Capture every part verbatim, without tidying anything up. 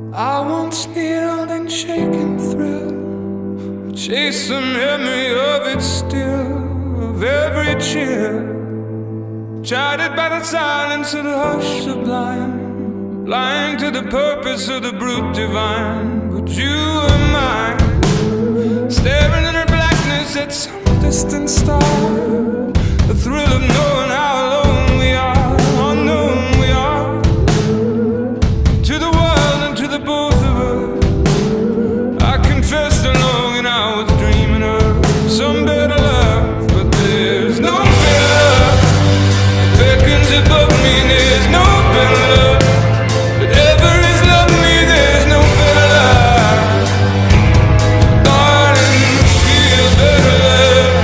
I once kneeled in shaken thrill, chase the memory of it still, of every cheer, chided by the silence of the hush sublime, blind to the purpose of the brute divine. But you are mine, staring in her blackness at some distant star, the thrill of knowing how alone we are, unknown we are, to the world and to the both of us. I confess the longing I was dreaming of, some better love, but there's no better love that beckons above me. There's no better love that ever has loved me. There's no better love, darling, feel better love,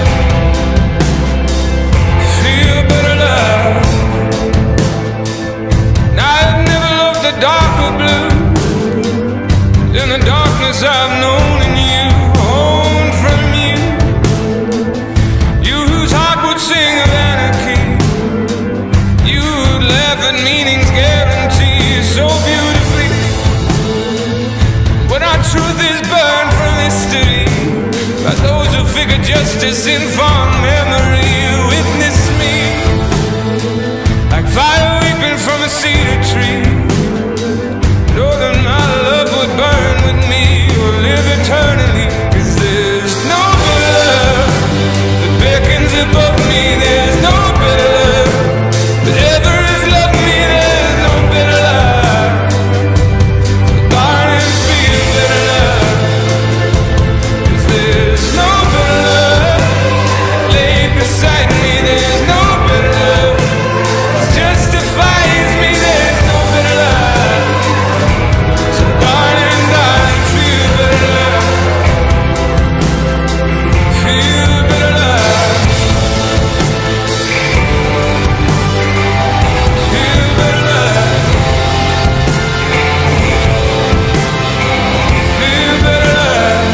feel better love. Now I've never loved the darker blue than the darkness I've known in you, honed from you, you whose heart would sing of anarchy, you who'd laugh at meaning's guarantee so beautifully. When our truth is burned from history by those who figure justice in fond memory, witness me like fire leaping from a cedar tree. Know that my love would burn with me or live eternally, 'cause there's no better love that beckons above me. There's no better love that ever has loved me. There's no better love, so darling, feel better love, 'cause there's no better love laid beside me. There's no better love that justifies me. There's no better love, so darling, darling, feel better love, feel better love, feel better love, feel better love,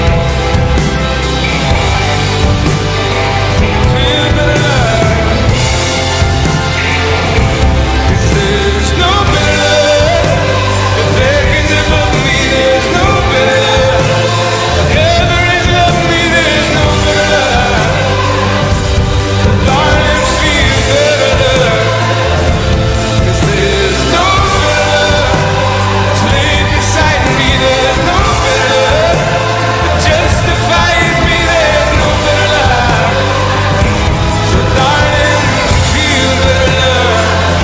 feel better love, 'cause there's no better love that beckons above me. There's no better love that ever has loved me. There's no better love, so darling, feel better love, 'cause there's no better love that's laid beside me. There's no better love that justifies me. There's no better love, so darling, feel better love,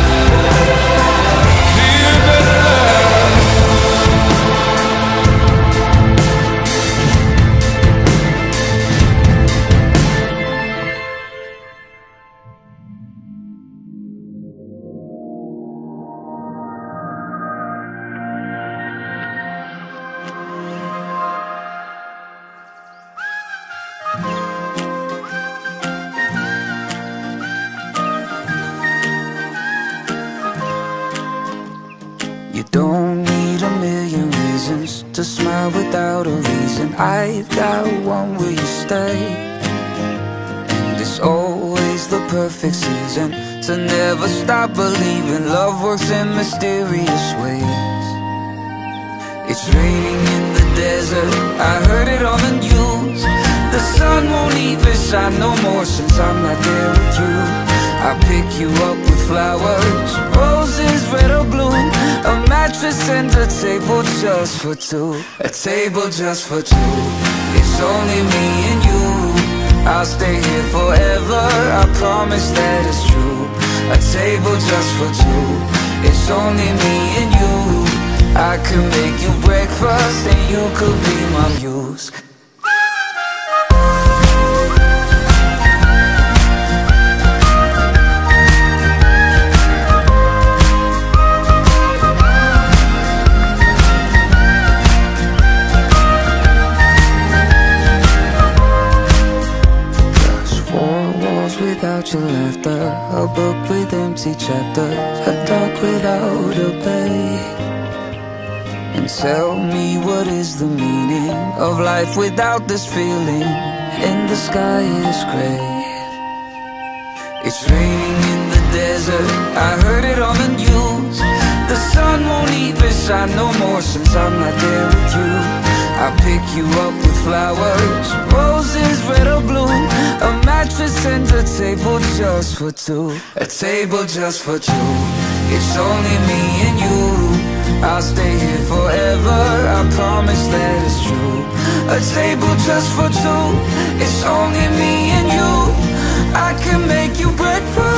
feel better love. You don't need a million reasons to smile without a reason. I've got one, will you stay? And it's always the perfect season to never stop believing love works in mysterious ways. It's raining in the desert, I heard it on the news. The sun won't even shine no more since I'm not there with you. I pick you up with flowers, roses red or blue, a mattress and a table just for two, a table just for two. It's only me and you, I'll stay here forever, I promise that it's true. A table just for two, it's only me and you. I could make you breakfast and you could be my muse. Without your laughter, a book with empty chapters, a dark without a bay. And tell me, what is the meaning of life without this feeling? And the sky is gray. It's raining in the desert, I heard it on the news. The sun won't even shine no more since I'm not there with you. I pick you up with flowers, roses red or blue, a mattress and a table just for two. A table just for two. It's only me and you. I'll stay here forever, I promise that it's true. A table just for two. It's only me and you. I can make you breakfast